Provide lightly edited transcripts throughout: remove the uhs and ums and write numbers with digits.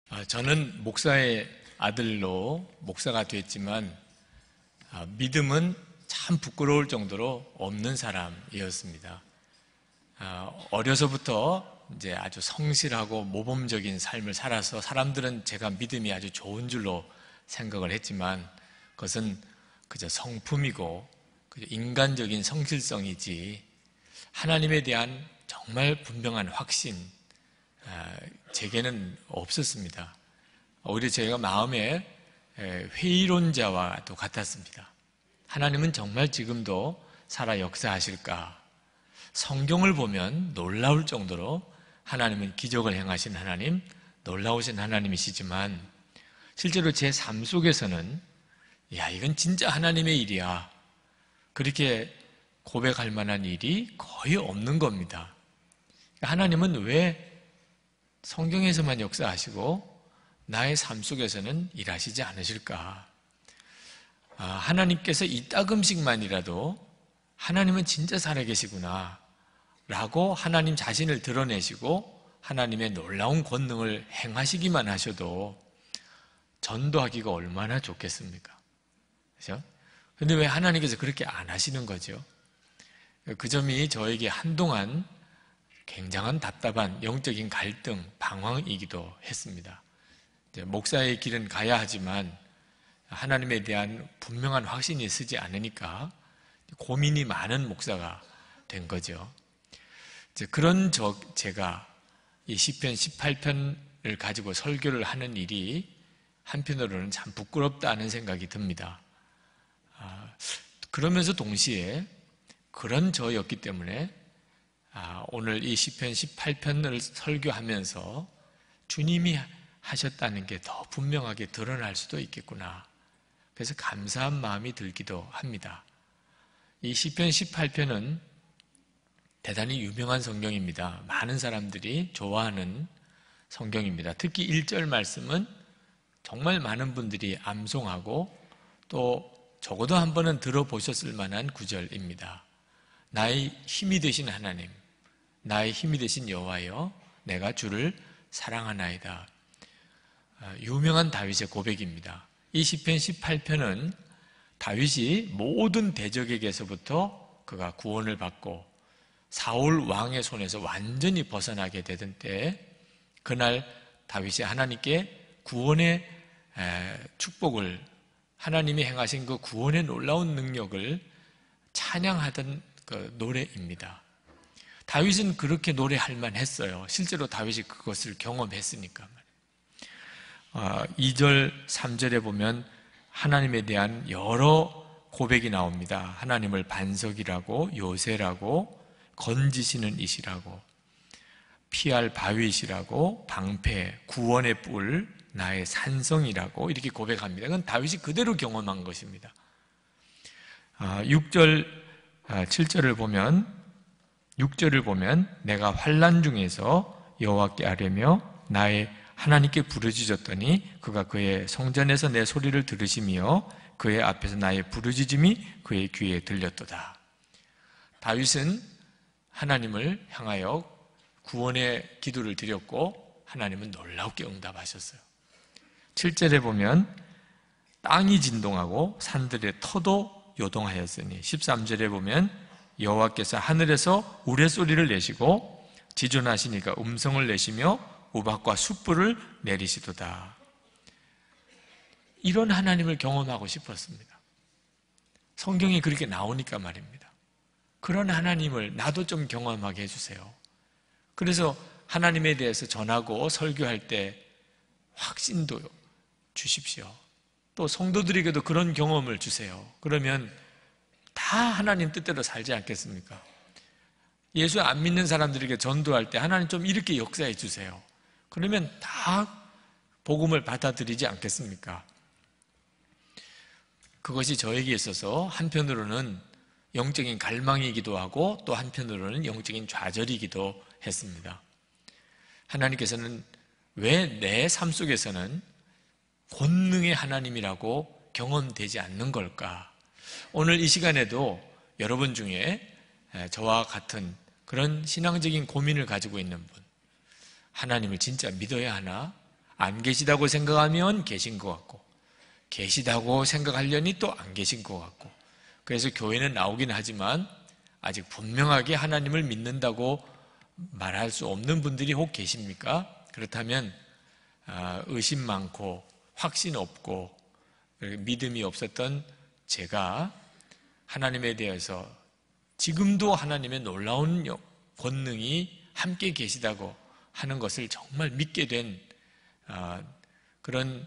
저는 목사의 아들로 목사가 됐지만 믿음은 참 부끄러울 정도로 없는 사람이었습니다. 어려서부터 이제 아주 성실하고 모범적인 삶을 살아서 사람들은 제가 믿음이 아주 좋은 줄로 생각을 했지만 그것은 그저 성품이고 그저 인간적인 성실성이지 하나님에 대한 정말 분명한 확신 제게는 없었습니다. 오히려 제가 마음에 회의론자와도 같았습니다. 하나님은 정말 지금도 살아 역사하실까? 성경을 보면 놀라울 정도로 하나님은 기적을 행하신 하나님, 놀라우신 하나님이시지만 실제로 제 삶 속에서는 이건 진짜 하나님의 일이야, 그렇게 고백할 만한 일이 거의 없는 겁니다. 하나님은 왜 성경에서만 역사하시고 나의 삶 속에서는 일하시지 않으실까? 하나님께서 이따금씩만이라도 하나님은 진짜 살아계시구나 라고 하나님 자신을 드러내시고 하나님의 놀라운 권능을 행하시기만 하셔도 전도하기가 얼마나 좋겠습니까? 그렇죠? 그런데 왜 하나님께서 그렇게 안 하시는 거죠? 그 점이 저에게 한동안 굉장한 답답한 영적인 갈등, 방황이기도 했습니다. 목사의 길은 가야 하지만 하나님에 대한 분명한 확신이 서지 않으니까 고민이 많은 목사가 된 거죠. 그런 제가 이 시편 18편을 가지고 설교를 하는 일이 한편으로는 참 부끄럽다는 생각이 듭니다. 그러면서 동시에 그런 저였기 때문에 오늘 이 시편 18편을 설교하면서 주님이 하셨다는 게 더 분명하게 드러날 수도 있겠구나. 그래서 감사한 마음이 들기도 합니다. 이 시편 18편은 대단히 유명한 성경입니다. 많은 사람들이 좋아하는 성경입니다. 특히 1절 말씀은 정말 많은 분들이 암송하고 또 적어도 한 번은 들어보셨을 만한 구절입니다. 나의 힘이 되신 하나님, 나의 힘이 되신 여호와여, 내가 주를 사랑하나이다. 유명한 다윗의 고백입니다. 이 시편 18편은 다윗이 모든 대적에게서부터 그가 구원을 받고 사울 왕의 손에서 완전히 벗어나게 되던 때, 그날 다윗이 하나님께 구원의 축복을, 하나님이 행하신 그 구원의 놀라운 능력을 찬양하던 그 노래입니다. 다윗은 그렇게 노래할 만했어요. 실제로 다윗이 그것을 경험했으니까. 2절, 3절에 보면 하나님에 대한 여러 고백이 나옵니다. 하나님을 반석이라고, 요새라고, 건지시는 이시라고, 피할 바위시라고, 방패, 구원의 뿔, 나의 산성이라고 이렇게 고백합니다. 그건 다윗이 그대로 경험한 것입니다. 6절, 7절을 보면, 6절을 보면 내가 환난 중에서 여호와께 아뢰며 나의 하나님께 부르짖었더니 그가 그의 성전에서 내 소리를 들으시며 그의 앞에서 나의 부르짖음이 그의 귀에 들렸도다. 다윗은 하나님을 향하여 구원의 기도를 드렸고 하나님은 놀랍게 응답하셨어요. 7절에 보면 땅이 진동하고 산들의 터도 요동하였으니, 13절에 보면 여호와께서 하늘에서 우레소리를 내시고 지존하시니까 음성을 내시며 우박과 숯불을 내리시도다. 이런 하나님을 경험하고 싶었습니다. 성경이 그렇게 나오니까 말입니다. 그런 하나님을 나도 좀 경험하게 해주세요. 그래서 하나님에 대해서 전하고 설교할 때 확신도 주십시오. 또 성도들에게도 그런 경험을 주세요. 그러면 다 하나님 뜻대로 살지 않겠습니까? 예수 안 믿는 사람들에게 전도할 때 하나님 좀 이렇게 역사해 주세요. 그러면 다 복음을 받아들이지 않겠습니까? 그것이 저에게 있어서 한편으로는 영적인 갈망이기도 하고 또 한편으로는 영적인 좌절이기도 했습니다. 하나님께서는 왜 내 삶 속에서는 권능의 하나님이라고 경험되지 않는 걸까? 오늘 이 시간에도 여러분 중에 저와 같은 그런 신앙적인 고민을 가지고 있는 분, 하나님을 진짜 믿어야 하나? 안 계시다고 생각하면 계신 것 같고, 계시다고 생각하려니 또 안 계신 것 같고, 그래서 교회는 나오긴 하지만 아직 분명하게 하나님을 믿는다고 말할 수 없는 분들이 혹 계십니까? 그렇다면 의심 많고 확신 없고 믿음이 없었던 제가 하나님에 대해서 지금도 하나님의 놀라운 권능이 함께 계시다고 하는 것을 정말 믿게 된 그런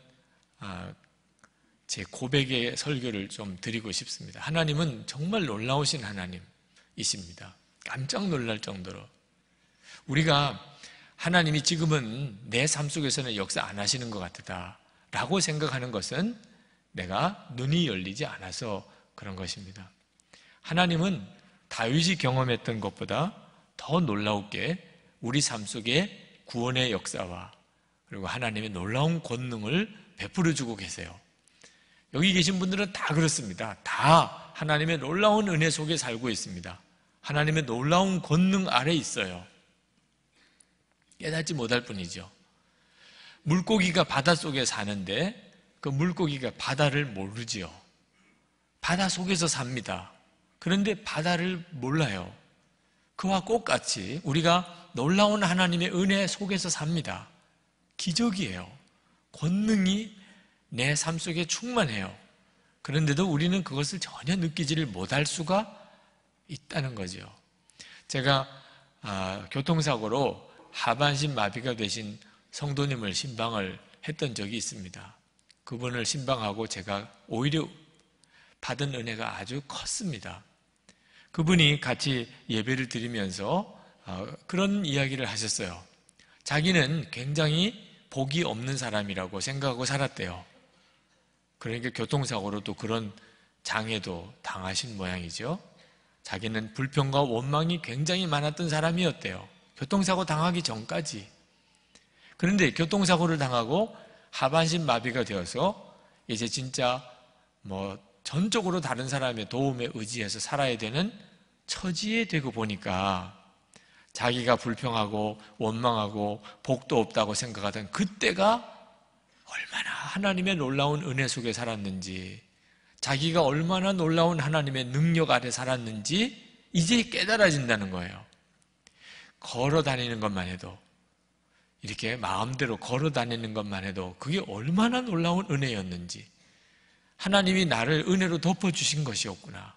제 고백의 설교를 좀 드리고 싶습니다. 하나님은 정말 놀라우신 하나님이십니다. 깜짝 놀랄 정도로. 우리가 하나님이 지금은 내 삶 속에서는 역사 안 하시는 것 같다 라고 생각하는 것은 내가 눈이 열리지 않아서 그런 것입니다. 하나님은 다윗이 경험했던 것보다 더 놀라우게 우리 삶 속에 구원의 역사와 그리고 하나님의 놀라운 권능을 베풀어 주고 계세요. 여기 계신 분들은 다 그렇습니다. 다 하나님의 놀라운 은혜 속에 살고 있습니다. 하나님의 놀라운 권능 아래 있어요. 깨닫지 못할 뿐이죠. 물고기가 바닷속에 사는데 그 물고기가 바다를 모르지요. 바다 속에서 삽니다. 그런데 바다를 몰라요. 그와 똑같이 우리가 놀라운 하나님의 은혜 속에서 삽니다. 기적이에요. 권능이 내 삶 속에 충만해요. 그런데도 우리는 그것을 전혀 느끼지를 못할 수가 있다는 거죠. 제가 교통사고로 하반신 마비가 되신 성도님을 신방을 했던 적이 있습니다. 그분을 신방하고 제가 오히려 받은 은혜가 아주 컸습니다. 그분이 같이 예배를 드리면서 그런 이야기를 하셨어요. 자기는 굉장히 복이 없는 사람이라고 생각하고 살았대요. 그러니까 교통사고로 또 그런 장애도 당하신 모양이죠. 자기는 불평과 원망이 굉장히 많았던 사람이었대요. 교통사고 당하기 전까지. 그런데 교통사고를 당하고 하반신 마비가 되어서 이제 진짜 전적으로 다른 사람의 도움에 의지해서 살아야 되는 처지에 되고 보니까 자기가 불평하고 원망하고 복도 없다고 생각하던 그때가 얼마나 하나님의 놀라운 은혜 속에 살았는지, 자기가 얼마나 놀라운 하나님의 능력 아래 살았는지 이제 깨달아진다는 거예요. 걸어 다니는 것만 해도, 이렇게 마음대로 걸어 다니는 것만 해도 그게 얼마나 놀라운 은혜였는지, 하나님이 나를 은혜로 덮어주신 것이었구나.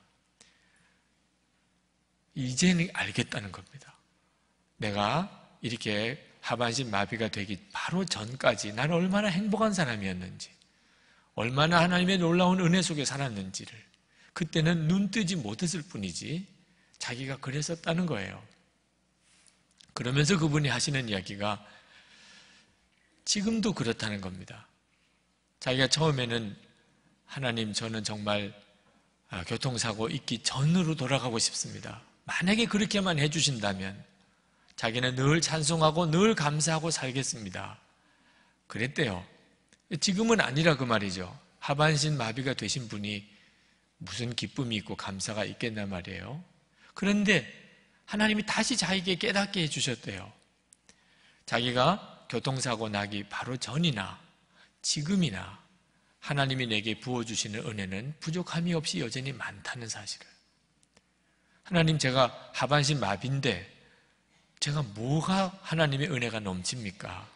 이제는 알겠다는 겁니다. 내가 이렇게 하반신 마비가 되기 바로 전까지 나는 얼마나 행복한 사람이었는지, 얼마나 하나님의 놀라운 은혜 속에 살았는지를 그때는 눈 뜨지 못했을 뿐이지 자기가 그랬었다는 거예요. 그러면서 그분이 하시는 이야기가 지금도 그렇다는 겁니다. 자기가 처음에는 하나님, 저는 정말 교통사고 있기 전으로 돌아가고 싶습니다. 만약에 그렇게만 해주신다면 자기는 늘 찬송하고 늘 감사하고 살겠습니다. 그랬대요. 지금은 아니라 그 말이죠. 하반신 마비가 되신 분이 무슨 기쁨이 있고 감사가 있겠나 말이에요. 그런데 하나님이 다시 자기에게 깨닫게 해주셨대요. 자기가 교통사고 나기 바로 전이나 지금이나 하나님이 내게 부어주시는 은혜는 부족함이 없이 여전히 많다는 사실을. 하나님, 제가 하반신 마비인데 제가 뭐가 하나님의 은혜가 넘칩니까?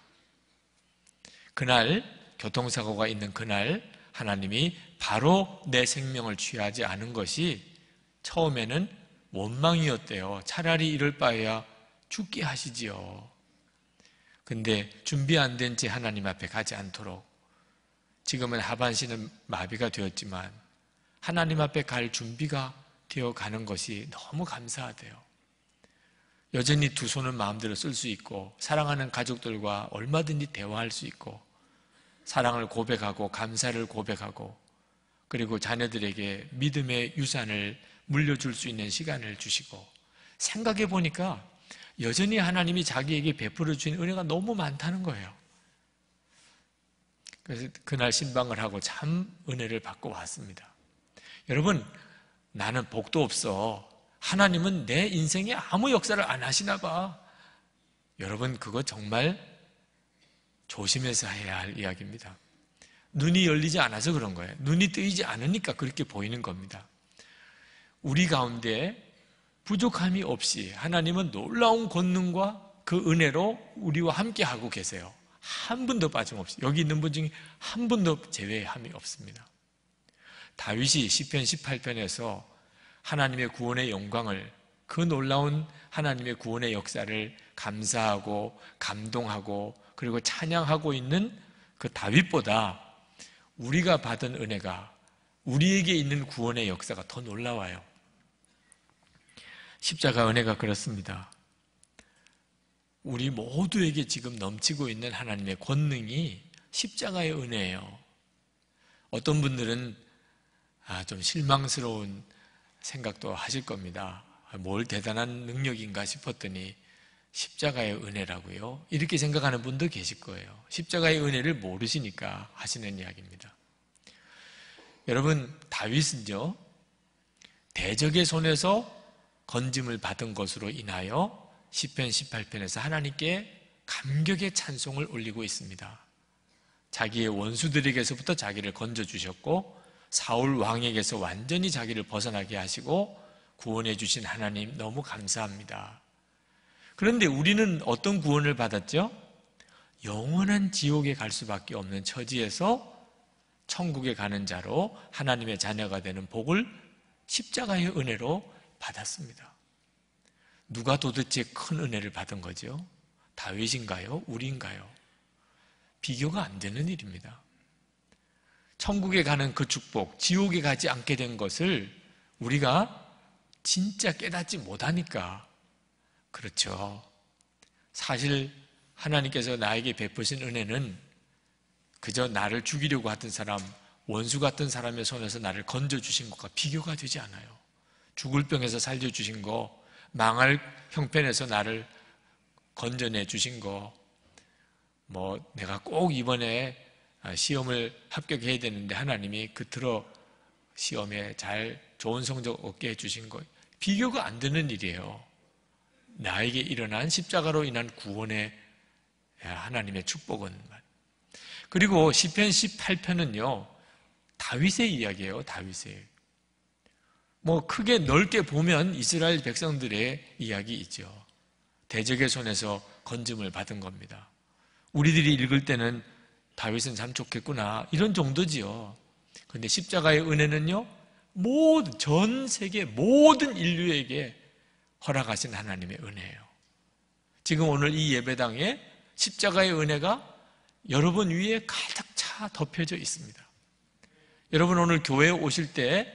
그날 교통사고가 있는 그날 하나님이 바로 내 생명을 취하지 않은 것이 처음에는 원망이었대요. 차라리 이럴 바에야 죽게 하시지요. 근데 준비 안 된 채 하나님 앞에 가지 않도록, 지금은 하반신은 마비가 되었지만 하나님 앞에 갈 준비가 되어 가는 것이 너무 감사하대요. 여전히 두 손을 마음대로 쓸 수 있고, 사랑하는 가족들과 얼마든지 대화할 수 있고, 사랑을 고백하고 감사를 고백하고, 그리고 자녀들에게 믿음의 유산을 물려줄 수 있는 시간을 주시고, 생각해 보니까 여전히 하나님이 자기에게 베풀어 주신 은혜가 너무 많다는 거예요. 그래서 그날 신방을 하고 참 은혜를 받고 왔습니다. 여러분, 나는 복도 없어, 하나님은 내 인생에 아무 역사를 안 하시나 봐. 여러분, 그거 정말 조심해서 해야 할 이야기입니다. 눈이 열리지 않아서 그런 거예요. 눈이 뜨이지 않으니까 그렇게 보이는 겁니다. 우리 가운데 부족함이 없이 하나님은 놀라운 권능과 그 은혜로 우리와 함께 하고 계세요. 한 분도 빠짐없이. 여기 있는 분 중에 한 분도 제외함이 없습니다. 다윗이 시편 18편에서 하나님의 구원의 영광을, 그 놀라운 하나님의 구원의 역사를 감사하고 감동하고 그리고 찬양하고 있는 그 다윗보다 우리가 받은 은혜가, 우리에게 있는 구원의 역사가 더 놀라워요. 십자가 은혜가 그렇습니다. 우리 모두에게 지금 넘치고 있는 하나님의 권능이 십자가의 은혜예요. 어떤 분들은 좀 실망스러운 생각도 하실 겁니다. 뭘 대단한 능력인가 싶었더니 십자가의 은혜라고요? 이렇게 생각하는 분도 계실 거예요. 십자가의 은혜를 모르시니까 하시는 이야기입니다. 여러분, 다윗은요, 대적의 손에서 건짐을 받은 것으로 인하여 시편 18편에서 하나님께 감격의 찬송을 올리고 있습니다. 자기의 원수들에게서부터 자기를 건져주셨고 사울 왕에게서 완전히 자기를 벗어나게 하시고 구원해 주신 하나님 너무 감사합니다. 그런데 우리는 어떤 구원을 받았죠? 영원한 지옥에 갈 수밖에 없는 처지에서 천국에 가는 자로 하나님의 자녀가 되는 복을 십자가의 은혜로 받았습니다. 누가 도대체 큰 은혜를 받은 거죠? 다윗인가요? 우리인가요? 비교가 안 되는 일입니다. 천국에 가는 그 축복, 지옥에 가지 않게 된 것을 우리가 진짜 깨닫지 못하니까 그렇죠. 사실 하나님께서 나에게 베푸신 은혜는 그저 나를 죽이려고 하던 사람, 원수 같은 사람의 손에서 나를 건져주신 것과 비교가 되지 않아요. 죽을 병에서 살려주신 거, 망할 형편에서 나를 건져내 주신 거, 내가 꼭 이번에 시험을 합격해야 되는데 하나님이 그토록 시험에 잘 좋은 성적 얻게 해주신 거, 비교가 안 되는 일이에요. 나에게 일어난 십자가로 인한 구원의 하나님의 축복은. 그리고 시편 18편은요 다윗의 이야기예요. 다윗의 크게 넓게 보면 이스라엘 백성들의 이야기 있죠. 대적의 손에서 건짐을 받은 겁니다. 우리들이 읽을 때는 다윗은 참 좋겠구나 이런 정도지요. 그런데 십자가의 은혜는요 전 세계 모든 인류에게 허락하신 하나님의 은혜예요. 지금 오늘 이 예배당에 십자가의 은혜가 여러분 위에 가득 차 덮여져 있습니다. 여러분 오늘 교회에 오실 때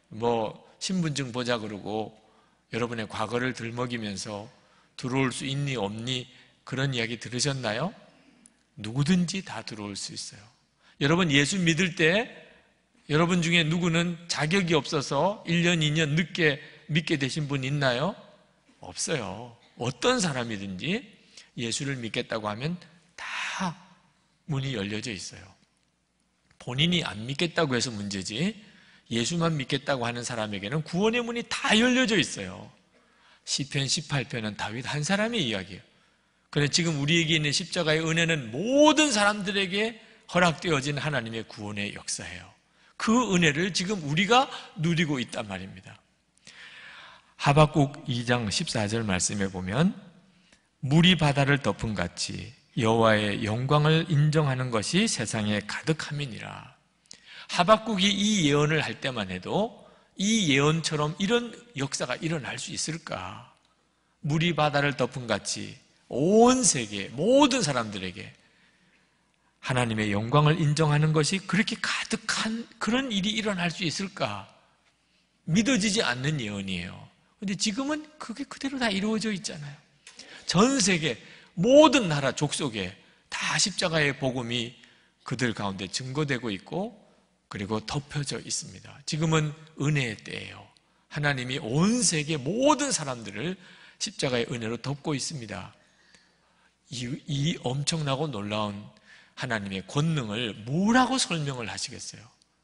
신분증 보자 그러고 여러분의 과거를 들먹이면서 들어올 수 있니 없니 그런 이야기 들으셨나요? 누구든지 다 들어올 수 있어요. 여러분 예수 믿을 때 여러분 중에 누구는 자격이 없어서 1년, 2년 늦게 믿게 되신 분 있나요? 없어요. 어떤 사람이든지 예수를 믿겠다고 하면 다 문이 열려져 있어요. 본인이 안 믿겠다고 해서 문제지 예수만 믿겠다고 하는 사람에게는 구원의 문이 다 열려져 있어요. 시편 18편은 다윗 한 사람의 이야기예요. 그런데 지금 우리에게 있는 십자가의 은혜는 모든 사람들에게 허락되어진 하나님의 구원의 역사예요. 그 은혜를 지금 우리가 누리고 있단 말입니다. 하박국 2장 14절 말씀에 보면 물이 바다를 덮은 같이 여호와의 영광을 인정하는 것이 세상에 가득함이니라. 하박국이 이 예언을 할 때만 해도 이 예언처럼 이런 역사가 일어날 수 있을까? 물이 바다를 덮은 같이 온 세계 모든 사람들에게 하나님의 영광을 인정하는 것이 그렇게 가득한 그런 일이 일어날 수 있을까? 믿어지지 않는 예언이에요. 그런데 지금은 그게 그대로 다 이루어져 있잖아요. 전 세계 모든 나라 족속에 다 십자가의 복음이 그들 가운데 증거되고 있고 그리고 덮여져 있습니다. 지금은 은혜의 때예요. 하나님이 온 세계 모든 사람들을 십자가의 은혜로 덮고 있습니다. 이 엄청나고 놀라운 하나님의 권능을 뭐라고 설명을 하시겠어요?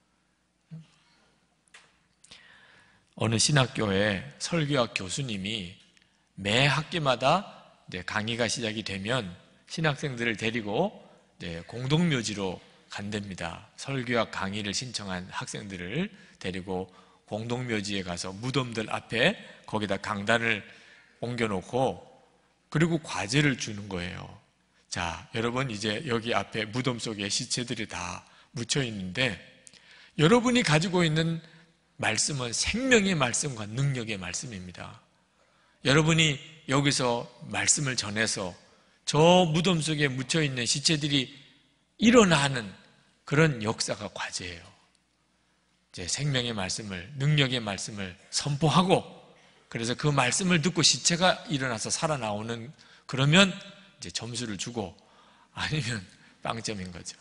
어느 신학교에 설교학 교수님이 매 학기마다 강의가 시작이 되면 신학생들을 데리고 공동묘지로 간답니다. 설교와 강의를 신청한 학생들을 데리고 공동묘지에 가서 무덤들 앞에 거기다 강단을 옮겨놓고 그리고 과제를 주는 거예요. 자, 여러분 이제 여기 앞에 무덤 속에 시체들이 다 묻혀 있는데 여러분이 가지고 있는 말씀은 생명의 말씀과 능력의 말씀입니다. 여러분이 여기서 말씀을 전해서 저 무덤 속에 묻혀 있는 시체들이 일어나는 그런 역사가 과제예요. 이제 생명의 말씀을, 능력의 말씀을 선포하고 그래서 그 말씀을 듣고 시체가 일어나서 살아나오는 그러면 이제 점수를 주고 아니면 빵점인 거죠.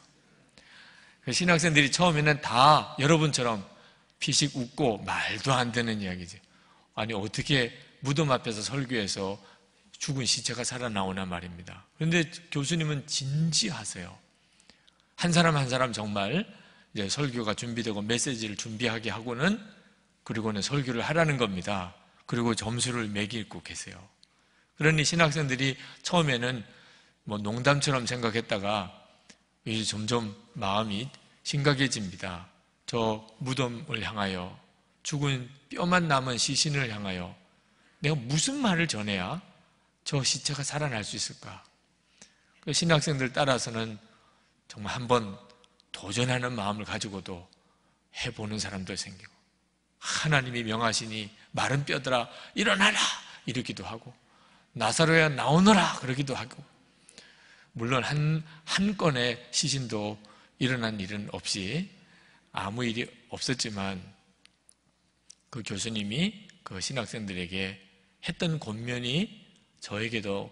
신학생들이 처음에는 다 여러분처럼 피식 웃고 말도 안 되는 이야기지. 아니 어떻게 무덤 앞에서 설교해서 죽은 시체가 살아나오나 말입니다. 그런데 교수님은 진지하세요. 한 사람 한 사람 정말 이제 설교가 준비되고 메시지를 준비하게 하고는 그리고는 설교를 하라는 겁니다. 그리고 점수를 매기고 계세요. 그러니 신학생들이 처음에는 뭐 농담처럼 생각했다가 이제 점점 마음이 심각해집니다. 저 무덤을 향하여 죽은 뼈만 남은 시신을 향하여 내가 무슨 말을 전해야 저 시체가 살아날 수 있을까? 신학생들 따라서는 정말 한번 도전하는 마음을 가지고도 해보는 사람도 생기고 하나님이 명하시니 마른 뼈들아 일어나라 이러기도 하고 나사로야 나오너라 그러기도 하고 물론 한 건의 시신도 일어난 일은 없이 아무 일이 없었지만 그 교수님이 그 신학생들에게 했던 권면이 저에게도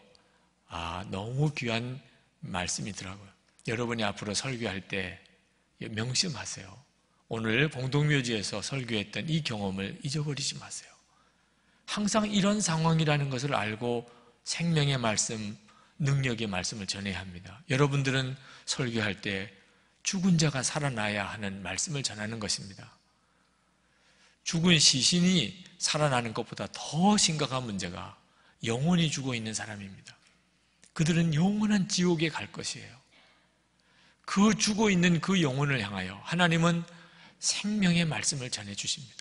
너무 귀한 말씀이더라고요. 여러분이 앞으로 설교할 때 명심하세요. 오늘 공동묘지에서 설교했던 이 경험을 잊어버리지 마세요. 항상 이런 상황이라는 것을 알고 생명의 말씀, 능력의 말씀을 전해야 합니다. 여러분들은 설교할 때 죽은 자가 살아나야 하는 말씀을 전하는 것입니다. 죽은 시신이 살아나는 것보다 더 심각한 문제가 영혼이 죽어 있는 사람입니다. 그들은 영원한 지옥에 갈 것이에요. 그 죽어 있는 그 영혼을 향하여 하나님은 생명의 말씀을 전해주십니다.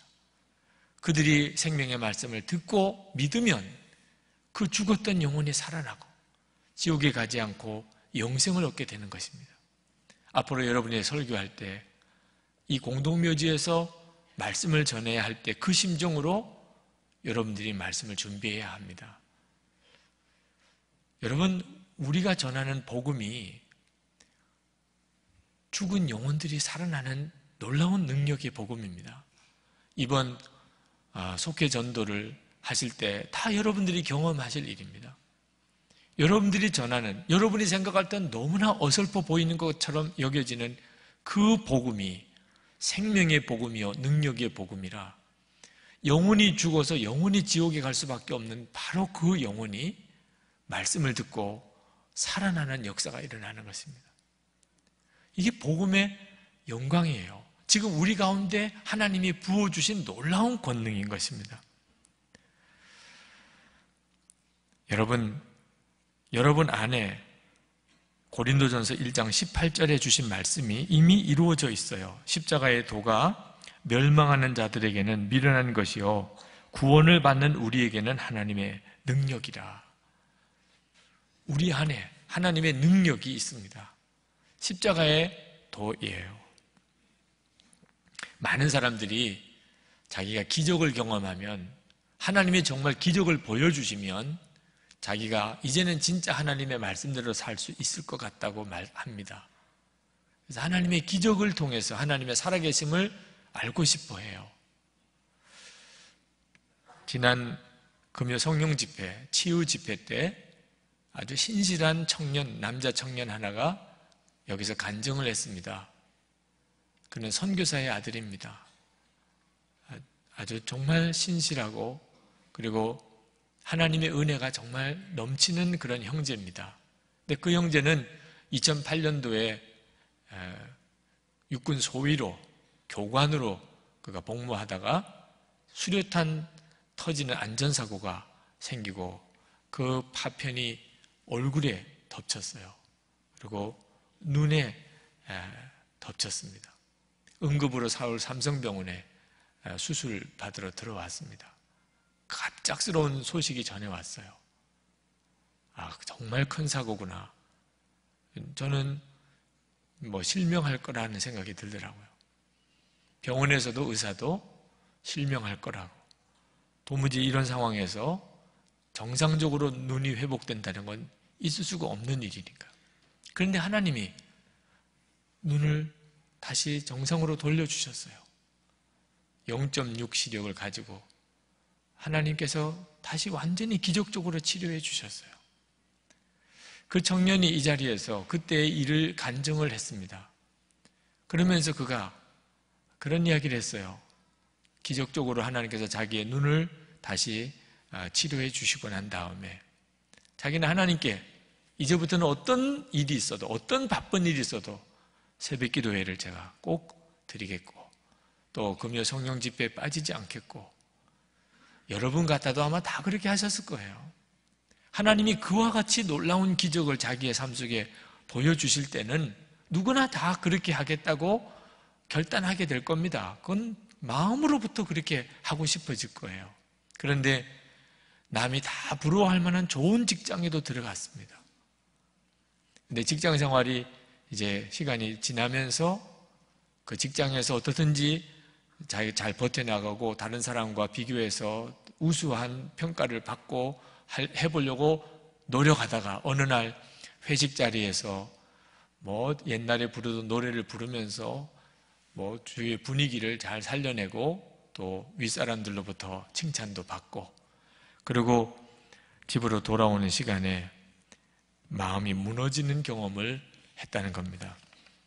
그들이 생명의 말씀을 듣고 믿으면 그 죽었던 영혼이 살아나고 지옥에 가지 않고 영생을 얻게 되는 것입니다. 앞으로 여러분이 설교할 때 이 공동묘지에서 말씀을 전해야 할 때 그 심정으로 여러분들이 말씀을 준비해야 합니다. 여러분, 우리가 전하는 복음이 죽은 영혼들이 살아나는 놀라운 능력의 복음입니다. 이번 속회 전도를 하실 때 다 여러분들이 경험하실 일입니다. 여러분들이 전하는, 여러분이 생각할 땐 너무나 어설퍼 보이는 것처럼 여겨지는 그 복음이 생명의 복음이요 능력의 복음이라 영혼이 죽어서 영혼이 지옥에 갈 수밖에 없는 바로 그 영혼이 말씀을 듣고 살아나는 역사가 일어나는 것입니다. 이게 복음의 영광이에요. 지금 우리 가운데 하나님이 부어주신 놀라운 권능인 것입니다. 여러분 안에 고린도전서 1장 18절에 주신 말씀이 이미 이루어져 있어요. 십자가의 도가 멸망하는 자들에게는 미련한 것이요 구원을 받는 우리에게는 하나님의 능력이라. 우리 안에 하나님의 능력이 있습니다. 십자가의 도예요. 많은 사람들이 자기가 기적을 경험하면 하나님이 정말 기적을 보여주시면 자기가 이제는 진짜 하나님의 말씀대로 살 수 있을 것 같다고 말합니다. 그래서 하나님의 기적을 통해서 하나님의 살아계심을 알고 싶어 해요. 지난 금요 성령 집회, 치유 집회 때 아주 신실한 청년, 남자 청년 하나가 여기서 간증을 했습니다. 그는 선교사의 아들입니다. 아주 정말 신실하고 그리고 하나님의 은혜가 정말 넘치는 그런 형제입니다. 근데 그 형제는 2008년도에 육군 소위로 교관으로 그가 복무하다가 수류탄 터지는 안전사고가 생기고 그 파편이 얼굴에 덮쳤어요. 그리고 눈에 덮쳤습니다. 응급으로 서울 삼성병원에 수술 받으러 들어왔습니다. 갑작스러운 소식이 전해왔어요. 정말 큰 사고구나. 저는 실명할 거라는 생각이 들더라고요. 병원에서도 의사도 실명할 거라고. 도무지 이런 상황에서 정상적으로 눈이 회복된다는 건 있을 수가 없는 일이니까. 그런데 하나님이 눈을 다시 정상으로 돌려주셨어요. 0.6 시력을 가지고 하나님께서 다시 완전히 기적적으로 치료해 주셨어요. 그 청년이 이 자리에서 그때의 일을 간증을 했습니다. 그러면서 그가 그런 이야기를 했어요. 기적적으로 하나님께서 자기의 눈을 다시 치료해 주시고 난 다음에 자기는 하나님께 이제부터는 어떤 일이 있어도, 어떤 바쁜 일이 있어도 새벽 기도회를 제가 꼭 드리겠고, 또 금요 성령 집회에 빠지지 않겠고, 여러분 같아도 아마 다 그렇게 하셨을 거예요. 하나님이 그와 같이 놀라운 기적을 자기의 삶 속에 보여주실 때는 누구나 다 그렇게 하겠다고 결단하게 될 겁니다. 그건 마음으로부터 그렇게 하고 싶어질 거예요. 그런데 남이 다 부러워할 만한 좋은 직장에도 들어갔습니다. 근데 직장 생활이 이제 시간이 지나면서 그 직장에서 어떻든지 잘 버텨나가고 다른 사람과 비교해서 우수한 평가를 받고 해보려고 노력하다가 어느 날 회식 자리에서 옛날에 부르던 노래를 부르면서 주위의 분위기를 잘 살려내고 또 윗사람들로부터 칭찬도 받고, 그리고 집으로 돌아오는 시간에 마음이 무너지는 경험을 했다는 겁니다.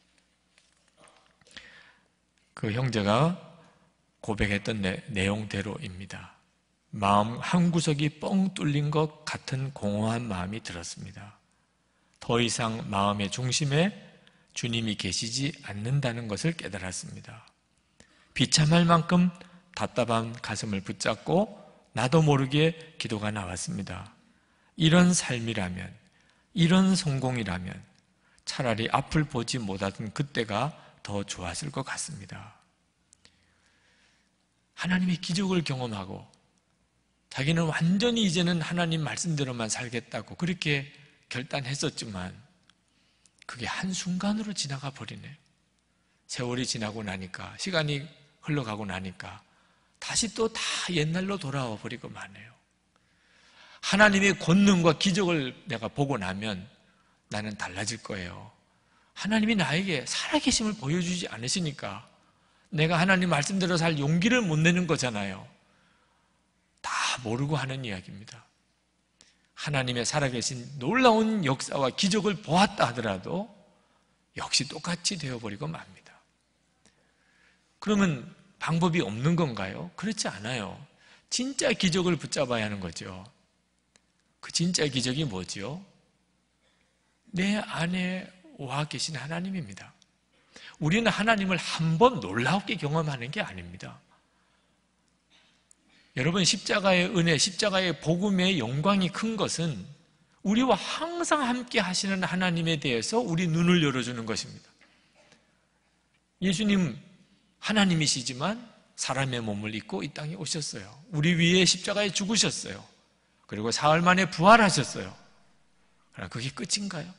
그 형제가 고백했던 내용대로입니다. 마음 한구석이 뻥 뚫린 것 같은 공허한 마음이 들었습니다. 더 이상 마음의 중심에 주님이 계시지 않는다는 것을 깨달았습니다. 비참할 만큼 답답한 가슴을 붙잡고 나도 모르게 기도가 나왔습니다. 이런 삶이라면, 이런 성공이라면 차라리 앞을 보지 못하던 그때가 더 좋았을 것 같습니다. 하나님의 기적을 경험하고 자기는 완전히 이제는 하나님 말씀대로만 살겠다고 그렇게 결단했었지만 그게 한순간으로 지나가 버리네요. 세월이 지나고 나니까, 시간이 흘러가고 나니까 다시 또 다 옛날로 돌아와 버리고 마네요. 하나님의 권능과 기적을 내가 보고 나면 나는 달라질 거예요. 하나님이 나에게 살아계심을 보여주지 않으시니까 내가 하나님 말씀대로 살 용기를 못 내는 거잖아요. 다 모르고 하는 이야기입니다. 하나님의 살아계신 놀라운 역사와 기적을 보았다 하더라도 역시 똑같이 되어버리고 맙니다. 그러면 방법이 없는 건가요? 그렇지 않아요. 진짜 기적을 붙잡아야 하는 거죠. 그 진짜 기적이 뭐지요? 내 안에 와 계신 하나님입니다. 우리는 하나님을 한 번 놀랍게 경험하는 게 아닙니다. 여러분, 십자가의 은혜, 십자가의 복음의 영광이 큰 것은 우리와 항상 함께 하시는 하나님에 대해서 우리 눈을 열어주는 것입니다. 예수님 하나님이시지만 사람의 몸을 입고 이 땅에 오셨어요. 우리 위에 십자가에 죽으셨어요. 그리고 사흘 만에 부활하셨어요. 그러나 그게 끝인가요?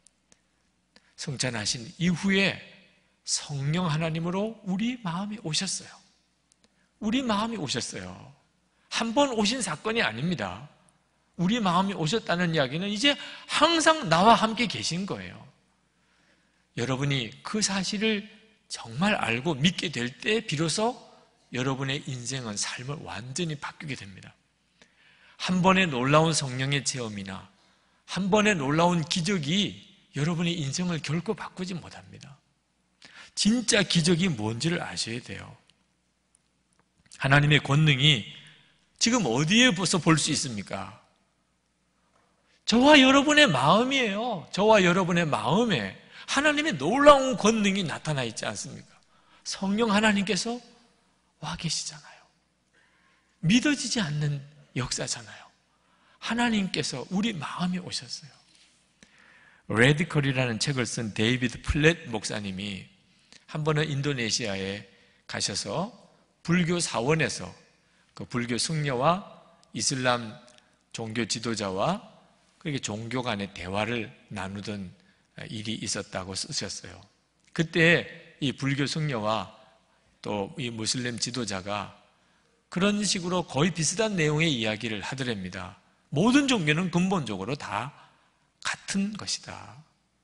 성찬하신 이후에 성령 하나님으로 우리 마음이 오셨어요. 우리 마음이 오셨어요. 한 번 오신 사건이 아닙니다. 우리 마음이 오셨다는 이야기는 이제 항상 나와 함께 계신 거예요. 여러분이 그 사실을 정말 알고 믿게 될 때 비로소 여러분의 인생은, 삶을 완전히 바뀌게 됩니다. 한 번의 놀라운 성령의 체험이나 한 번의 놀라운 기적이 여러분의 인생을 결코 바꾸지 못합니다. 진짜 기적이 뭔지를 아셔야 돼요. 하나님의 권능이 지금 어디에서 볼 수 있습니까? 저와 여러분의 마음이에요. 저와 여러분의 마음에 하나님의 놀라운 권능이 나타나 있지 않습니까? 성령 하나님께서 와 계시잖아요. 믿어지지 않는 역사잖아요. 하나님께서 우리 마음에 오셨어요. 레디컬이라는 책을 쓴 데이비드 플랫 목사님이 한 번은 인도네시아에 가셔서 불교 사원에서 그 불교 승려와 이슬람 종교 지도자와 그렇게 종교 간의 대화를 나누던 일이 있었다고 쓰셨어요. 그때 이 불교 승려와 또 이 무슬림 지도자가 그런 식으로 거의 비슷한 내용의 이야기를 하더랍니다. 모든 종교는 근본적으로 다 같은 것이다.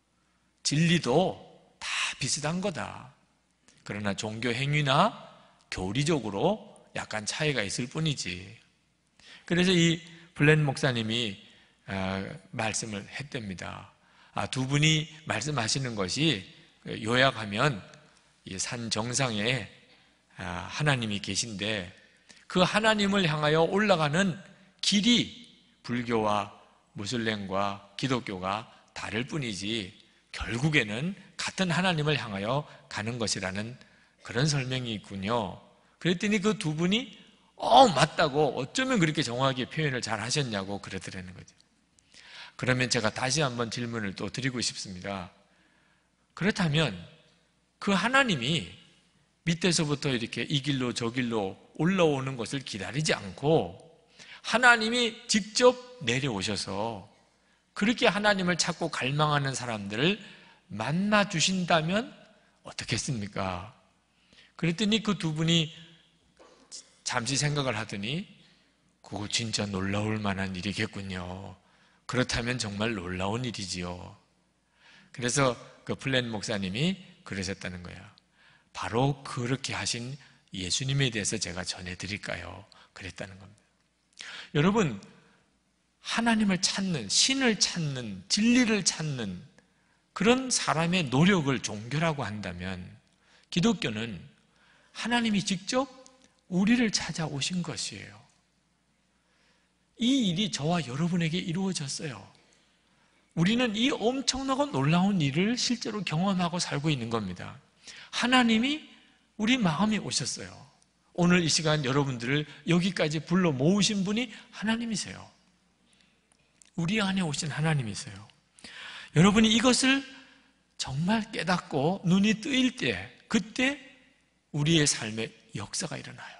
진리도 다 비슷한 거다. 그러나 종교 행위나 교리적으로 약간 차이가 있을 뿐이지. 그래서 이 블렌 목사님이 말씀을 했답니다. 두 분이 말씀하시는 것이 요약하면 이 산 정상에 하나님이 계신데 그 하나님을 향하여 올라가는 길이 불교와 무슬림과 기독교가 다를 뿐이지 결국에는 같은 하나님을 향하여 가는 것이라는 그런 설명이 있군요. 그랬더니 그 두 분이 맞다고 어쩌면 그렇게 정확하게 표현을 잘 하셨냐고 그러더라는 거죠. 그러면 제가 다시 한번 질문을 또 드리고 싶습니다. 그렇다면 그 하나님이 밑에서부터 이렇게 이 길로 저 길로 올라오는 것을 기다리지 않고 하나님이 직접 내려오셔서 그렇게 하나님을 찾고 갈망하는 사람들을 만나 주신다면 어떻겠습니까? 그랬더니 그 두 분이 잠시 생각을 하더니 그거 진짜 놀라울 만한 일이겠군요. 그렇다면 정말 놀라운 일이지요. 그래서 그 플랜 목사님이 그러셨다는 거야. 바로 그렇게 하신 예수님에 대해서 제가 전해드릴까요? 그랬다는 겁니다. 여러분, 하나님을 찾는, 신을 찾는, 진리를 찾는 그런 사람의 노력을 종교라고 한다면 기독교는 하나님이 직접 우리를 찾아오신 것이에요. 이 일이 저와 여러분에게 이루어졌어요. 우리는 이 엄청나고 놀라운 일을 실제로 경험하고 살고 있는 겁니다. 하나님이 우리 마음에 오셨어요. 오늘 이 시간 여러분들을 여기까지 불러 모으신 분이 하나님이세요. 우리 안에 오신 하나님이세요. 여러분이 이것을 정말 깨닫고 눈이 뜨일 때 그때 우리의 삶에 역사가 일어나요.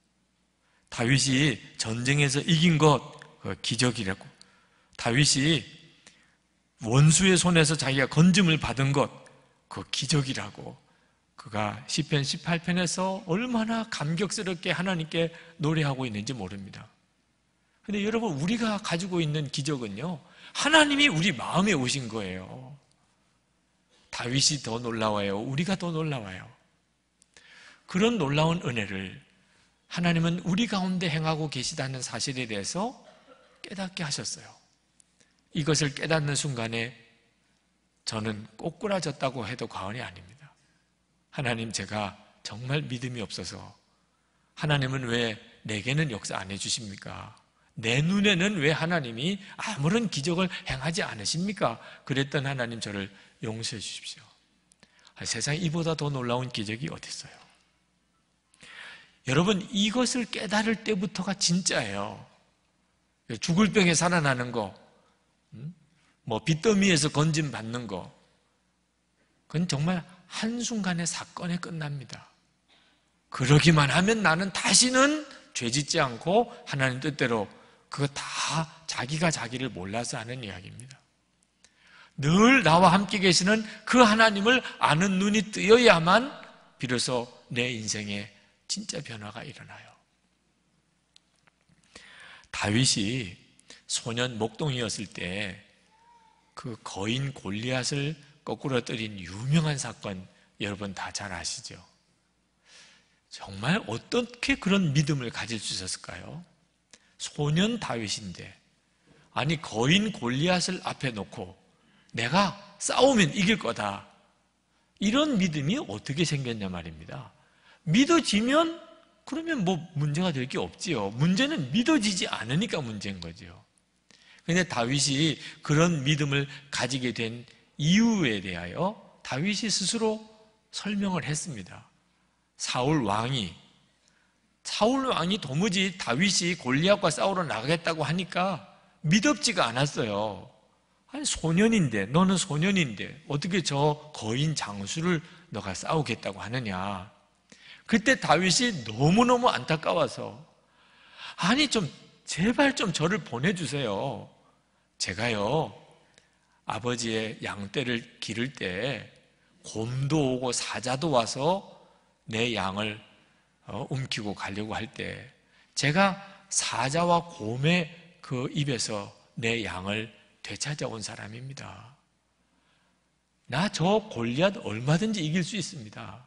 다윗이 전쟁에서 이긴 것 기적이라고, 다윗이 원수의 손에서 자기가 건짐을 받은 것 그 기적이라고, 그가 시편 18편에서 얼마나 감격스럽게 하나님께 노래하고 있는지 모릅니다. 근데 여러분, 우리가 가지고 있는 기적은요, 하나님이 우리 마음에 오신 거예요. 다윗이 더 놀라워요. 우리가 더 놀라워요. 그런 놀라운 은혜를 하나님은 우리 가운데 행하고 계시다는 사실에 대해서 깨닫게 하셨어요. 이것을 깨닫는 순간에 저는 꼬꾸라졌다고 해도 과언이 아닙니다. 하나님, 제가 정말 믿음이 없어서 하나님은 왜 내게는 역사 안 해주십니까? 내 눈에는 왜 하나님이 아무런 기적을 행하지 않으십니까? 그랬던 하나님, 저를 용서해 주십시오. 세상에 이보다 더 놀라운 기적이 어디 있어요? 여러분, 이것을 깨달을 때부터가 진짜예요. 죽을 병에 살아나는 거, 빚더미에서 건짐 받는 거, 그건 정말 한순간의 사건에 끝납니다. 그러기만 하면 나는 다시는 죄짓지 않고 하나님 뜻대로, 그거 다 자기가 자기를 몰라서 하는 이야기입니다. 늘 나와 함께 계시는 그 하나님을 아는 눈이 뜨여야만 비로소 내 인생에 진짜 변화가 일어나요. 다윗이 소년 목동이었을 때 그 거인 골리앗을 거꾸로 때린 유명한 사건, 여러분 다 잘 아시죠? 정말 어떻게 그런 믿음을 가질 수 있었을까요? 소년 다윗인데, 아니 거인 골리앗을 앞에 놓고 내가 싸우면 이길 거다, 이런 믿음이 어떻게 생겼냐 말입니다. 믿어지면 그러면 문제가 될 게 없지요. 문제는 믿어지지 않으니까 문제인 거죠. 그런데 다윗이 그런 믿음을 가지게 된 이유에 대하여 다윗이 스스로 설명을 했습니다. 사울 왕이 도무지 다윗이 골리앗과 싸우러 나가겠다고 하니까 믿업지가 않았어요. 아니, 소년인데, 너는 소년인데 어떻게 저 거인 장수를 너가 싸우겠다고 하느냐. 그때 다윗이 너무너무 안타까워서, 아니 좀 제발 좀 저를 보내주세요. 제가요 아버지의 양떼를 기를 때 곰도 오고 사자도 와서 내 양을 움키고 가려고 할 때 제가 사자와 곰의 그 입에서 내 양을 되찾아온 사람입니다. 나 저 골리앗 얼마든지 이길 수 있습니다.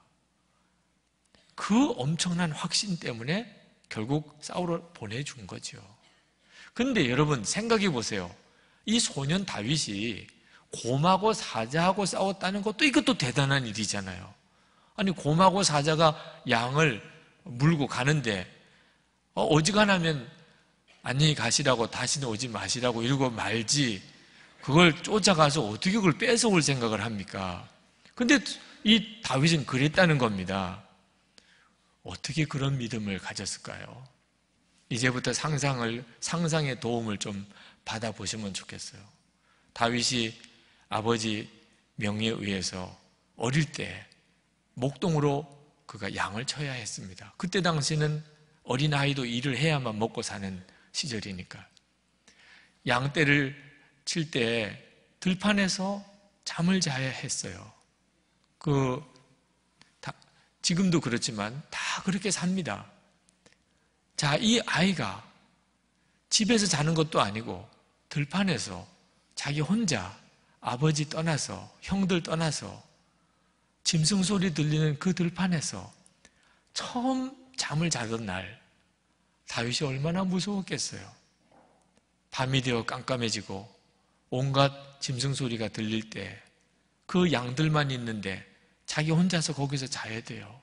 그 엄청난 확신 때문에 결국 사울을 보내준 거죠. 그런데 여러분 생각해 보세요. 이 소년 다윗이 곰하고 사자하고 싸웠다는 것도 이것도 대단한 일이잖아요. 아니 곰하고 사자가 양을 물고 가는데 어지간하면 안녕히 가시라고 다시는 오지 마시라고 이러고 말지 그걸 쫓아가서 어떻게 그걸 뺏어올 생각을 합니까? 근데 이 다윗은 그랬다는 겁니다. 어떻게 그런 믿음을 가졌을까요? 이제부터 상상의 도움을 좀 받아보시면 좋겠어요. 다윗이 아버지 명의에 의해서 어릴 때 목동으로 그가 양을 쳐야 했습니다. 그때 당시는 어린아이도 일을 해야만 먹고 사는 시절이니까. 양떼를 칠 때 들판에서 잠을 자야 했어요. 지금도 그렇지만 다 그렇게 삽니다. 자, 이 아이가 집에서 자는 것도 아니고 들판에서 자기 혼자 아버지 떠나서 형들 떠나서 짐승 소리 들리는 그 들판에서 처음 잠을 자던 날 다윗이 얼마나 무서웠겠어요. 밤이 되어 깜깜해지고 온갖 짐승 소리가 들릴 때 그 양들만 있는데 자기 혼자서 거기서 자야 돼요.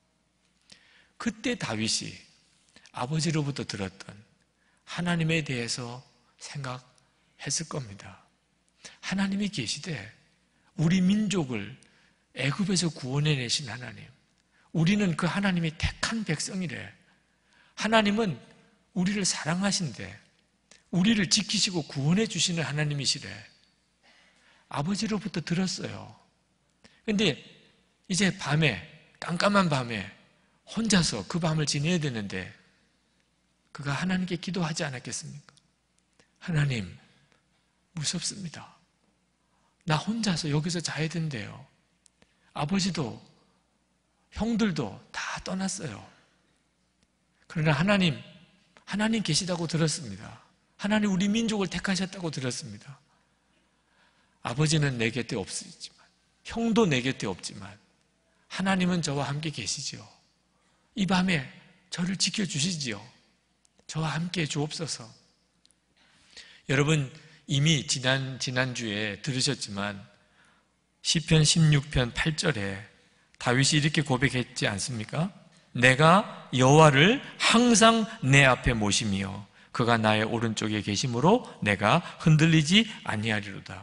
그때 다윗이 아버지로부터 들었던 하나님에 대해서 생각했을 겁니다. 하나님이 계시되 우리 민족을 애굽에서 구원해내신 하나님, 우리는 그 하나님이 택한 백성이래. 하나님은 우리를 사랑하신대. 우리를 지키시고 구원해 주시는 하나님이시래. 아버지로부터 들었어요. 근데 이제 밤에, 깜깜한 밤에 혼자서 그 밤을 지내야 되는데 그가 하나님께 기도하지 않았겠습니까? 하나님, 무섭습니다. 나 혼자서 여기서 자야 된대요. 아버지도 형들도 다 떠났어요. 그러나 하나님 계시다고 들었습니다. 하나님 우리 민족을 택하셨다고 들었습니다. 아버지는 내 곁에 없지만, 형도 내 곁에 없지만 하나님은 저와 함께 계시죠. 이 밤에 저를 지켜주시지요. 저와 함께 주옵소서. 여러분 이미 지난주에 들으셨지만 시편 16편 8절에 다윗이 이렇게 고백했지 않습니까? 내가 여호와를 항상 내 앞에 모시며 그가 나의 오른쪽에 계심으로 내가 흔들리지 아니하리로다.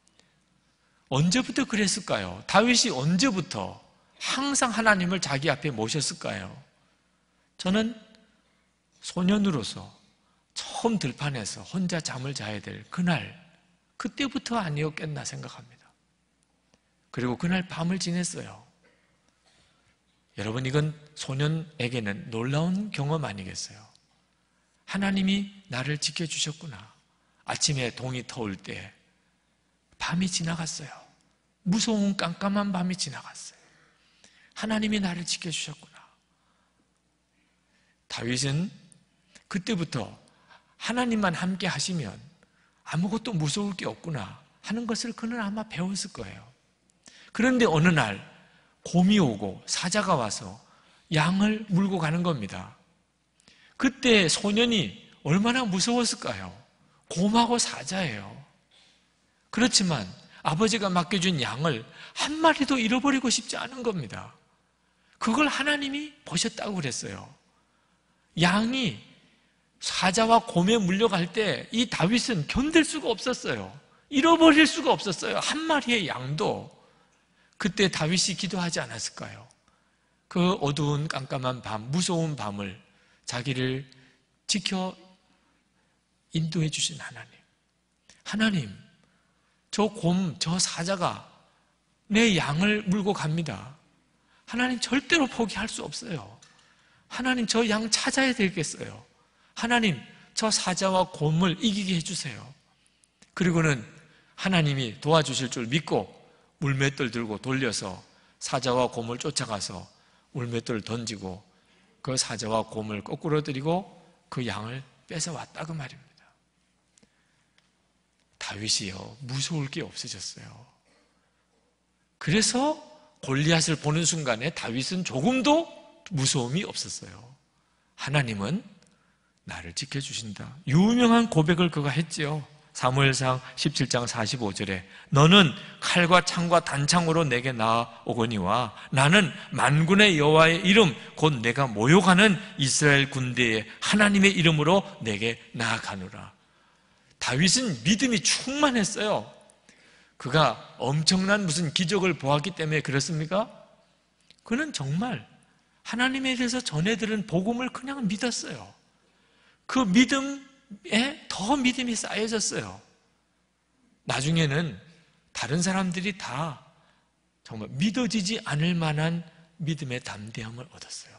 언제부터 그랬을까요? 다윗이 언제부터 항상 하나님을 자기 앞에 모셨을까요? 저는 소년으로서 처음 들판에서 혼자 잠을 자야 될 그때부터 아니었겠나 생각합니다. 그리고 그날 밤을 지냈어요. 여러분 이건 소년에게는 놀라운 경험 아니겠어요? 하나님이 나를 지켜주셨구나. 아침에 동이 터올 때 밤이 지나갔어요. 무서운 깜깜한 밤이 지나갔어요. 하나님이 나를 지켜주셨구나. 다윗은 그때부터 하나님만 함께 하시면 아무것도 무서울 게 없구나 하는 것을 그는 아마 배웠을 거예요. 그런데 어느 날 곰이 오고 사자가 와서 양을 물고 가는 겁니다. 그때 소년이 얼마나 무서웠을까요? 곰하고 사자예요. 그렇지만 아버지가 맡겨준 양을 한 마리도 잃어버리고 싶지 않은 겁니다. 그걸 하나님이 보셨다고 그랬어요. 양이 사자와 곰에 물려갈 때 이 다윗은 견딜 수가 없었어요. 잃어버릴 수가 없었어요. 한 마리의 양도. 그때 다윗이 기도하지 않았을까요? 그 어두운 깜깜한 밤, 무서운 밤을 자기를 지켜 인도해 주신 하나님. 저 곰, 저 사자가 내 양을 물고 갑니다. 하나님 절대로 포기할 수 없어요. 하나님 저 양 찾아야 되겠어요. 하나님 저 사자와 곰을 이기게 해주세요. 그리고는 하나님이 도와주실 줄 믿고 물맷돌 들고 돌려서 사자와 곰을 쫓아가서 물맷돌을 던지고 그 사자와 곰을 거꾸로 들이고 그 양을 뺏어왔다 그 말입니다. 다윗이요, 무서울 게 없으셨어요. 그래서 골리앗을 보는 순간에 다윗은 조금도 무서움이 없었어요. 하나님은 나를 지켜주신다. 유명한 고백을 그가 했지요. 사무엘상 17장 45절에 너는 칼과 창과 단창으로 내게 나아오거니와 나는 만군의 여호와의 이름 곧 내가 모욕하는 이스라엘 군대의 하나님의 이름으로 내게 나아가노라. 다윗은 믿음이 충만했어요. 그가 엄청난 무슨 기적을 보았기 때문에 그렇습니까? 그는 정말 하나님에 대해서 전해 들은 복음을 그냥 믿었어요. 그 믿음에 더 믿음이 쌓여졌어요. 나중에는 다른 사람들이 다 정말 믿어지지 않을 만한 믿음의 담대함을 얻었어요.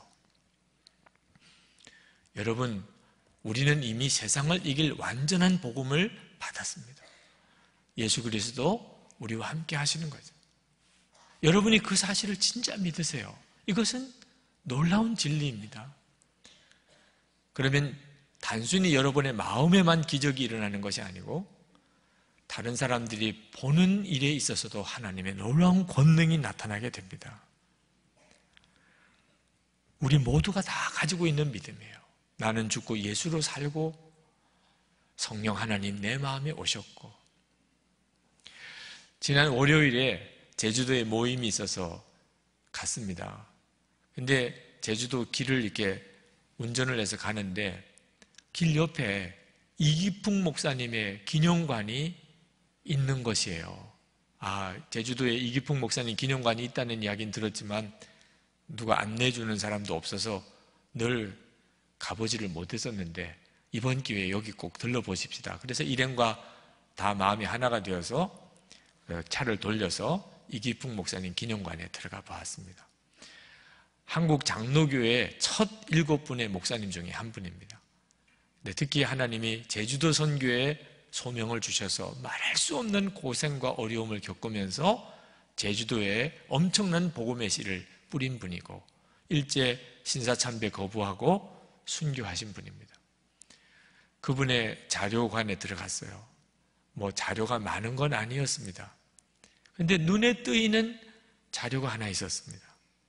여러분, 우리는 이미 세상을 이길 완전한 복음을 받았습니다. 예수 그리스도 우리와 함께 하시는 거죠. 여러분이 그 사실을 진짜 믿으세요. 이것은 놀라운 진리입니다. 그러면 단순히 여러분의 마음에만 기적이 일어나는 것이 아니고 다른 사람들이 보는 일에 있어서도 하나님의 놀라운 권능이 나타나게 됩니다. 우리 모두가 다 가지고 있는 믿음이에요. 나는 죽고 예수로 살고 성령 하나님 내 마음에 오셨고, 지난 월요일에 제주도에 모임이 있어서 갔습니다. 근데 제주도 길을 이렇게 운전을 해서 가는데 길 옆에 이기풍 목사님의 기념관이 있는 것이에요. 제주도에 이기풍 목사님 기념관이 있다는 이야기는 들었지만 누가 안내주는 사람도 없어서 늘 가보지를 못했었는데 이번 기회에 여기 꼭 들러보십시다. 그래서 일행과 다 마음이 하나가 되어서 차를 돌려서 이기풍 목사님 기념관에 들어가 보았습니다. 한국 장로교회 첫 7분의 목사님 중에 한 분입니다. 특히 하나님이 제주도 선교에 소명을 주셔서 말할 수 없는 고생과 어려움을 겪으면서 제주도에 엄청난 복음의 씨를 뿌린 분이고 일제 신사참배 거부하고 순교하신 분입니다. 그분의 자료관에 들어갔어요. 자료가 많은 건 아니었습니다. 그런데 눈에 띄는 자료가 하나 있었습니다.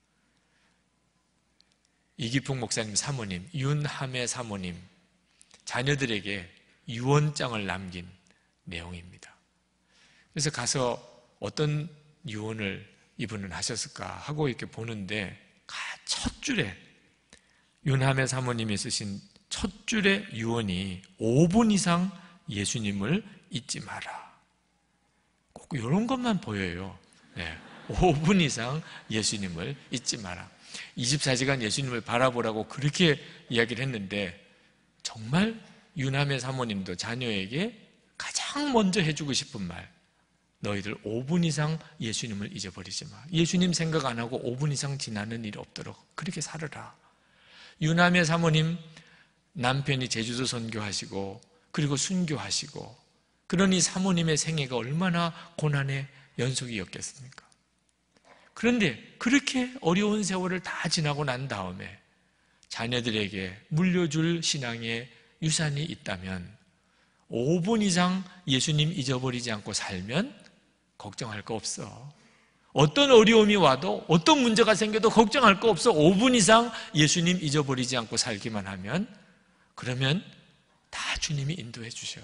이기풍 목사님 사모님, 윤함의 사모님 자녀들에게 유언장을 남긴 내용입니다. 그래서 가서 어떤 유언을 이분은 하셨을까 하고 이렇게 보는데 첫 줄에 윤함의 사모님이 쓰신 첫 줄의 유언이 5분 이상 예수님을 잊지 마라. 꼭 이런 것만 보여요. 5분 이상 예수님을 잊지 마라. 24시간 예수님을 바라보라고 그렇게 이야기를 했는데 정말 유남의 사모님도 자녀에게 가장 먼저 해주고 싶은 말, 너희들 5분 이상 예수님을 잊어버리지 마. 예수님 생각 안 하고 5분 이상 지나는 일 없도록 그렇게 살아라. 유남의 사모님 남편이 제주도 선교하시고 그리고 순교하시고 그러니 사모님의 생애가 얼마나 고난의 연속이었겠습니까? 그런데 그렇게 어려운 세월을 다 지나고 난 다음에 자녀들에게 물려줄 신앙의 유산이 있다면 5분 이상 예수님 잊어버리지 않고 살면 걱정할 거 없어. 어떤 어려움이 와도 어떤 문제가 생겨도 걱정할 거 없어. 5분 이상 예수님 잊어버리지 않고 살기만 하면 그러면 다 주님이 인도해 주셔.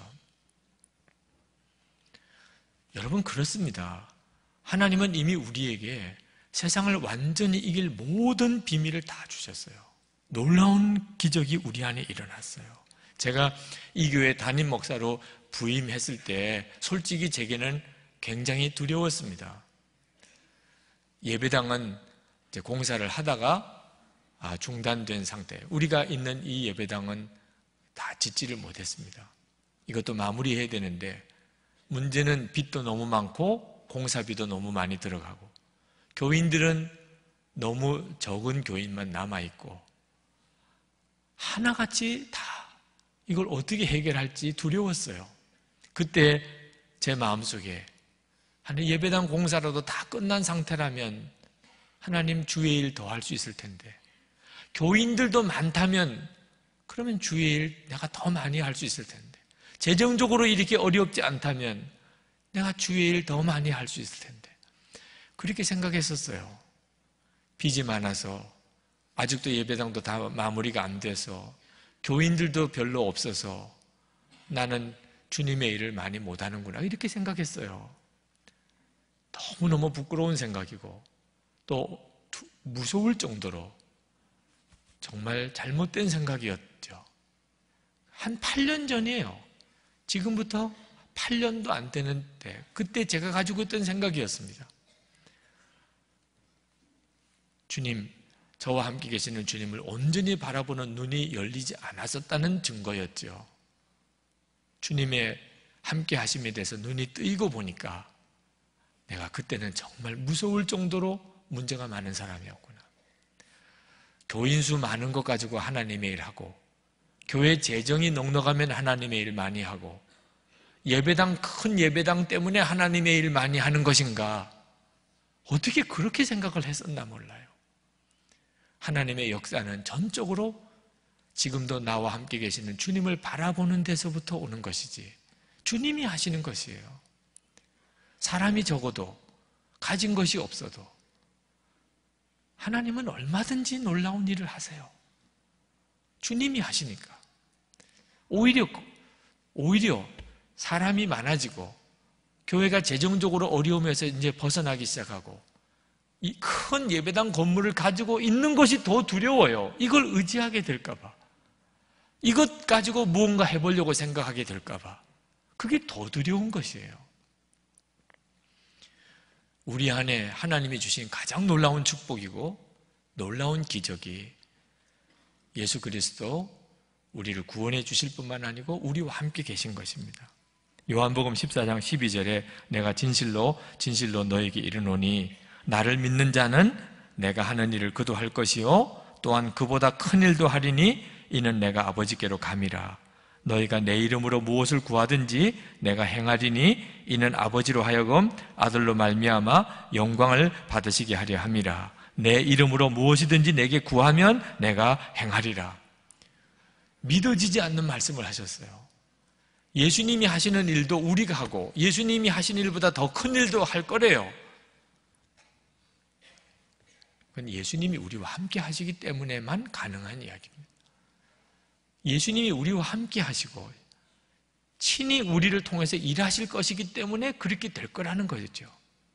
여러분 그렇습니다. 하나님은 이미 우리에게 세상을 완전히 이길 모든 비밀을 다 주셨어요. 놀라운 기적이 우리 안에 일어났어요. 제가 이 교회 담임 목사로 부임했을 때 솔직히 제게는 굉장히 두려웠습니다. 예배당은 이제 공사를 하다가 중단된 상태. 우리가 있는 이 예배당은 다 짓지를 못했습니다. 이것도 마무리해야 되는데 문제는 빚도 너무 많고 공사비도 너무 많이 들어가고 교인들은 너무 적은 교인만 남아있고 하나같이 다 이걸 어떻게 해결할지 두려웠어요. 그때 제 마음속에 예배당 공사라도 다 끝난 상태라면 하나님 주의 일 더 할 수 있을 텐데 교인들도 많다면 그러면 주의 일 내가 더 많이 할 수 있을 텐데 재정적으로 이렇게 어렵지 않다면 내가 주의 일 더 많이 할 수 있을 텐데 그렇게 생각했었어요. 빚이 많아서 아직도 예배당도 다 마무리가 안 돼서 교인들도 별로 없어서 나는 주님의 일을 많이 못하는구나 이렇게 생각했어요. 너무너무 부끄러운 생각이고 또 무서울 정도로 정말 잘못된 생각이었죠. 한 8년 전이에요. 지금부터 8년도 안 되는데 그때 제가 가지고 있던 생각이었습니다. 주님, 저와 함께 계시는 주님을 온전히 바라보는 눈이 열리지 않았었다는 증거였죠. 주님의 함께 하심에 대해서 눈이 뜨이고 보니까 내가 그때는 정말 무서울 정도로 문제가 많은 사람이었구나. 교인 수 많은 것 가지고 하나님의 일하고 교회 재정이 넉넉하면 하나님의 일 많이 하고 큰 예배당 때문에 하나님의 일 많이 하는 것인가? 어떻게 그렇게 생각을 했었나 몰라요. 하나님의 역사는 전적으로 지금도 나와 함께 계시는 주님을 바라보는 데서부터 오는 것이지 주님이 하시는 것이에요. 사람이 적어도 가진 것이 없어도 하나님은 얼마든지 놀라운 일을 하세요. 주님이 하시니까. 오히려 사람이 많아지고 교회가 재정적으로 어려움에서 이제 벗어나기 시작하고 이 큰 예배당 건물을 가지고 있는 것이 더 두려워요. 이걸 의지하게 될까 봐. 이것 가지고 무언가 해보려고 생각하게 될까 봐. 그게 더 두려운 것이에요. 우리 안에 하나님이 주신 가장 놀라운 축복이고 놀라운 기적이 예수 그리스도 우리를 구원해 주실 뿐만 아니고 우리와 함께 계신 것입니다. 요한복음 14장 12절에 내가 진실로 너에게 이르노니 나를 믿는 자는 내가 하는 일을 그도 할 것이요 또한 그보다 큰 일도 하리니 이는 내가 아버지께로 감이라. 너희가 내 이름으로 무엇을 구하든지 내가 행하리니 이는 아버지로 하여금 아들로 말미암아 영광을 받으시게 하려 함이라. 내 이름으로 무엇이든지 내게 구하면 내가 행하리라. 믿어지지 않는 말씀을 하셨어요. 예수님이 하시는 일도 우리가 하고 예수님이 하신 일보다 더 큰 일도 할 거래요. 그건 예수님이 우리와 함께 하시기 때문에만 가능한 이야기입니다. 예수님이 우리와 함께 하시고 친히 우리를 통해서 일하실 것이기 때문에 그렇게 될 거라는 거죠.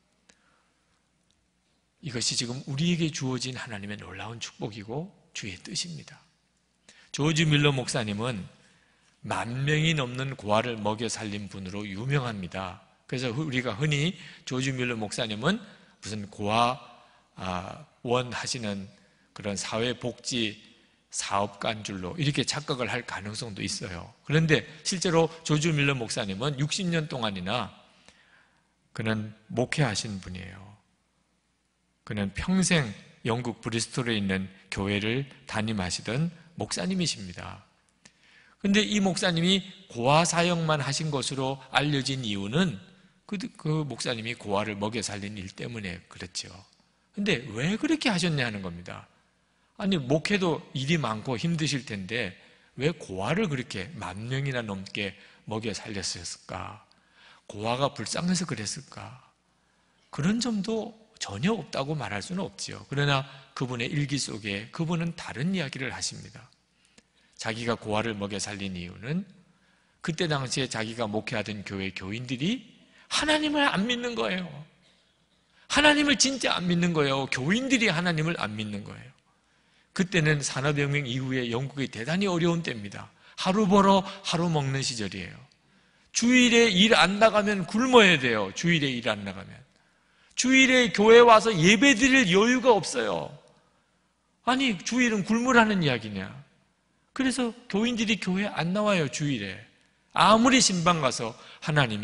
이것이 지금 우리에게 주어진 하나님의 놀라운 축복이고 주의 뜻입니다. 조지 밀러 목사님은 10,000명이 넘는 고아를 먹여 살린 분으로 유명합니다. 그래서 우리가 흔히 조지 밀러 목사님은 무슨 고아원 하시는 그런 사회복지 사업가인 줄로 이렇게 착각을 할 가능성도 있어요. 그런데 실제로 조지 밀러 목사님은 60년 동안이나 그는 목회하신 분이에요. 그는 평생 영국 브리스톨에 있는 교회를 담임하시던 목사님이십니다. 그런데 이 목사님이 고아 사역만 하신 것으로 알려진 이유는 그 목사님이 고아를 먹여 살린 일 때문에 그렇죠. 그런데 왜 그렇게 하셨냐는 겁니다. 아니 목회도 일이 많고 힘드실 텐데 왜 고아를 그렇게 10,000명이나 넘게 먹여 살렸을까? 고아가 불쌍해서 그랬을까? 그런 점도 전혀 없다고 말할 수는 없지요. 그러나 그분의 일기 속에 그분은 다른 이야기를 하십니다. 자기가 고아를 먹여 살린 이유는 그때 당시에 자기가 목회하던 교회 교인들이 하나님을 안 믿는 거예요. 하나님을 진짜 안 믿는 거예요. 교인들이 하나님을 안 믿는 거예요. 그때는 산업혁명 이후에 영국이 대단히 어려운 때입니다. 하루 벌어 하루 먹는 시절이에요. 주일에 일 안 나가면 굶어야 돼요. 주일에 일 안 나가면. 주일에 교회 와서 예배 드릴 여유가 없어요. 아니 주일은 굶으라는 이야기냐. 그래서 교인들이 교회 안 나와요. 주일에. 아무리 신방 가서 하나님이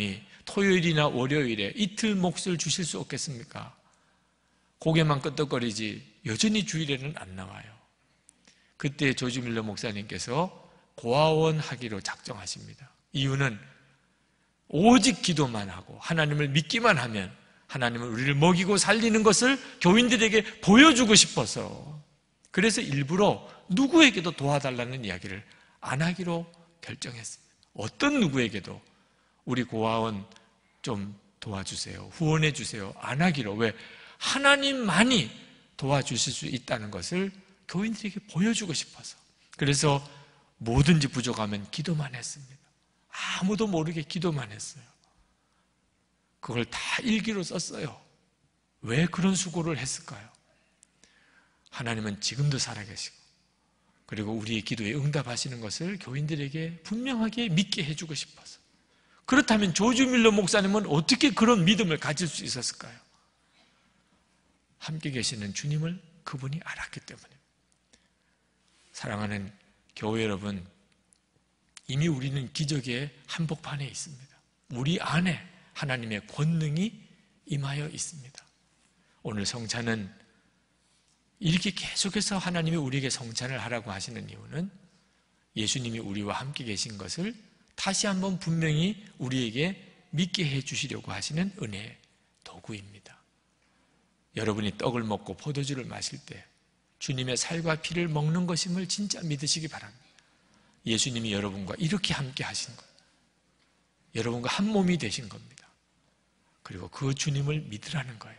토요일이나 월요일에 이틀 몫을 주실 수 없겠습니까? 고개만 끄덕거리지 여전히 주일에는 안 나와요. 그때 조지 밀러 목사님께서 고아원 하기로 작정하십니다. 이유는 오직 기도만 하고 하나님을 믿기만 하면 하나님은 우리를 먹이고 살리는 것을 교인들에게 보여주고 싶어서, 그래서 일부러 누구에게도 도와달라는 이야기를 안 하기로 결정했습니다. 어떤 누구에게도 우리 고아원 좀 도와주세요, 후원해 주세요 안 하기로. 왜? 하나님만이 도와주실 수 있다는 것을 교인들에게 보여주고 싶어서. 그래서 뭐든지 부족하면 기도만 했습니다. 아무도 모르게 기도만 했어요. 그걸 다 일기로 썼어요. 왜 그런 수고를 했을까요? 하나님은 지금도 살아계시고, 그리고 우리의 기도에 응답하시는 것을 교인들에게 분명하게 믿게 해주고 싶어서. 그렇다면 조지 밀러 목사님은 어떻게 그런 믿음을 가질 수 있었을까요? 함께 계시는 주님을 그분이 알았기 때문입니다. 사랑하는 교회 여러분, 이미 우리는 기적의 한복판에 있습니다. 우리 안에 하나님의 권능이 임하여 있습니다. 오늘 성찬은 이렇게 계속해서 하나님이 우리에게 성찬을 하라고 하시는 이유는 예수님이 우리와 함께 계신 것을 다시 한번 분명히 우리에게 믿게 해 주시려고 하시는 은혜의 도구입니다. 여러분이 떡을 먹고 포도주를 마실 때 주님의 살과 피를 먹는 것임을 진짜 믿으시기 바랍니다. 예수님이 여러분과 이렇게 함께 하신 것, 여러분과 한 몸이 되신 겁니다. 그리고 그 주님을 믿으라는 거예요.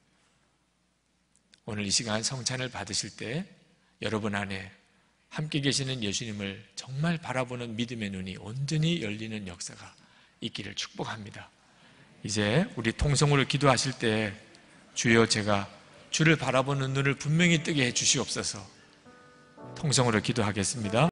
오늘 이 시간 성찬을 받으실 때 여러분 안에 함께 계시는 예수님을 정말 바라보는 믿음의 눈이 온전히 열리는 역사가 있기를 축복합니다. 이제 우리 통성으로 기도하실 때 주여 제가 주를 바라보는 눈을 분명히 뜨게 해 주시옵소서. 통성으로 기도하겠습니다.